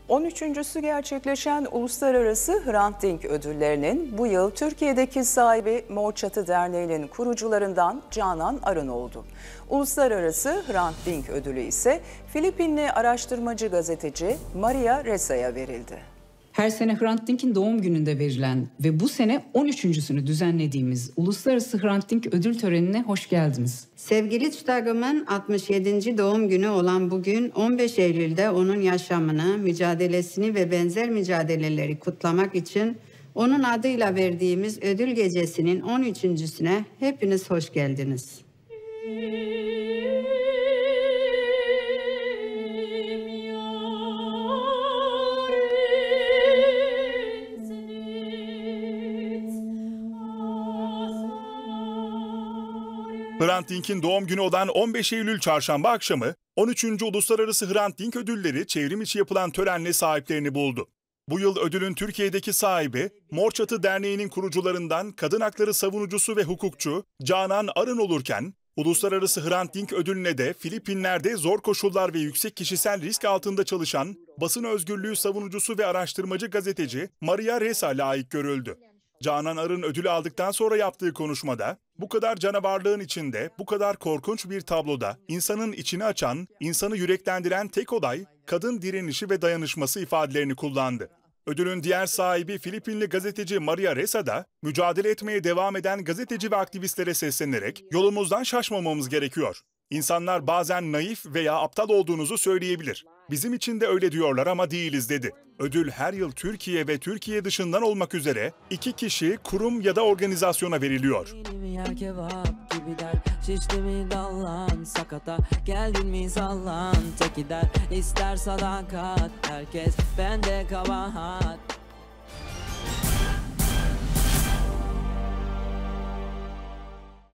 13.sü gerçekleşen Uluslararası Hrant Dink Ödülleri'nin bu yıl Türkiye'deki sahibi Mor Çatı Derneği'nin kurucularından Canan Arın oldu. Uluslararası Hrant Dink Ödülü ise Filipinli araştırmacı gazeteci Maria Resa'ya verildi. Her sene Hrant Dink'in doğum gününde verilen ve bu sene 13.sünü düzenlediğimiz Uluslararası Hrant Dink Ödül Töreni'ne hoş geldiniz. Sevgili Çutagım'ın 67. doğum günü olan bugün 15 Eylül'de onun yaşamını, mücadelesini ve benzer mücadeleleri kutlamak için onun adıyla verdiğimiz ödül gecesinin 13.süne hepiniz hoş geldiniz. Hrant Dink'in doğum günü olan 15 Eylül çarşamba akşamı 13. Uluslararası Hrant Dink Ödülleri çevrim içi yapılan törenle sahiplerini buldu. Bu yıl ödülün Türkiye'deki sahibi Mor Çatı Derneği'nin kurucularından kadın hakları savunucusu ve hukukçu Canan Arın olurken, Uluslararası Hrant Dink Ödülü'ne de Filipinler'de zor koşullar ve yüksek kişisel risk altında çalışan basın özgürlüğü savunucusu ve araştırmacı gazeteci Maria Resa layık görüldü. Canan Arın ödülü aldıktan sonra yaptığı konuşmada, bu kadar canavarlığın içinde, bu kadar korkunç bir tabloda insanın içini açan, insanı yüreklendiren tek olay, kadın direnişi ve dayanışması ifadelerini kullandı. Ödülün diğer sahibi Filipinli gazeteci Maria Resa da, mücadele etmeye devam eden gazeteci ve aktivistlere seslenerek, yolumuzdan şaşmamamız gerekiyor. İnsanlar bazen naif veya aptal olduğunuzu söyleyebilir. Bizim için de öyle diyorlar ama değiliz dedi. Ödül her yıl Türkiye ve Türkiye dışından olmak üzere 2 kişi, kurum ya da organizasyona veriliyor. Şişti dallan sakata, geldin mi sallan tek gider, ister sadakat, herkes bende kabahat.